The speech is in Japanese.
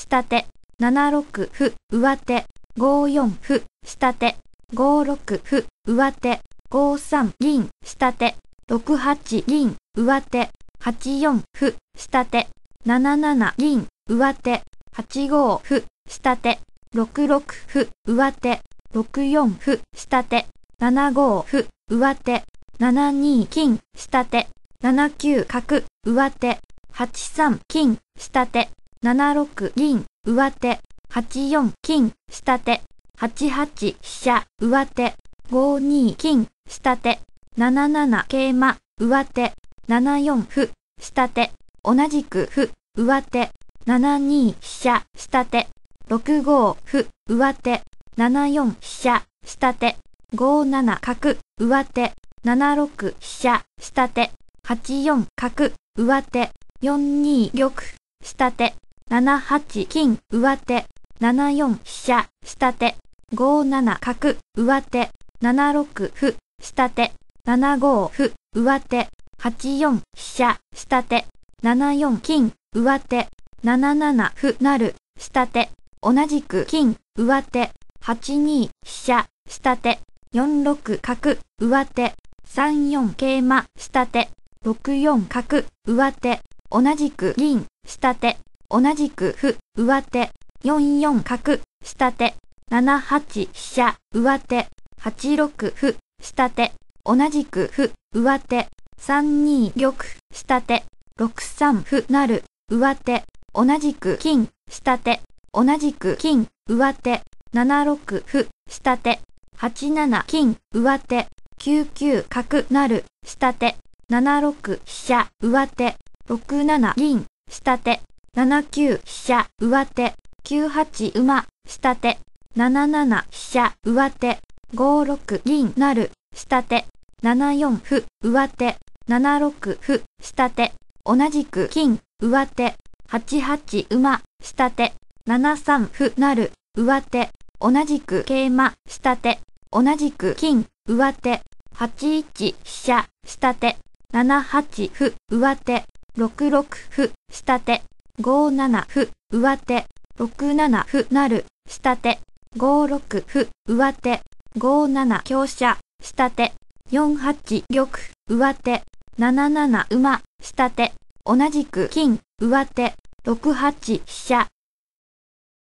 下手、7六歩、上手、5四歩、下手、5六歩、上手、5三銀、下手、6八銀、上手、8四歩、下手、7七銀、上手、8五歩、下手、6六歩、上手、6四歩、下手、7五歩、上手、7二金、下手、7九角、上手、8三金、下手、7六銀、上手、8四金、下手、8八飛車、上手、5二金、下手、7七桂馬、上手、7四歩、下手、同じく歩、上手、7二飛車、下手、6五歩、上手、7四飛車、下手、5七角、上手、7六飛車、下手、8四角、上手、4二玉、下手、7八金、上手、7四飛車、下手、5七角、上手、7六歩、下手、7五歩、上手、8四飛車、下手、7四金、上手、7七歩成、下手、同じく金、上手、8二飛車、下手、4六角、上手、3四桂馬、下手、6四角、上手、同じく銀、下手、同じく歩、上手、4四角、下手、7八飛車、上手、8六歩、下手、同じく歩、上手、3二玉、下手、6三歩成、上手、同じく金、下手、同じく金、上手、7六歩、下手、8七金、上手、9九角成、下手、7六飛車、上手、6七銀、下手、7九飛車、上手、9八馬、下手、7七飛車、上手、5六銀成、下手、7四歩、上手、7六歩、下手、同じく金、上手、8八馬、下手、7三歩成、上手、同じく桂馬、下手、同じく金、上手、8一飛車、下手、7八歩、上手、6六歩、下手、5七歩、上手、6七歩成、下手、5六歩、上手、5七香車、下手、4八玉、上手、7七馬、下手、同じく金、上手、6八飛車、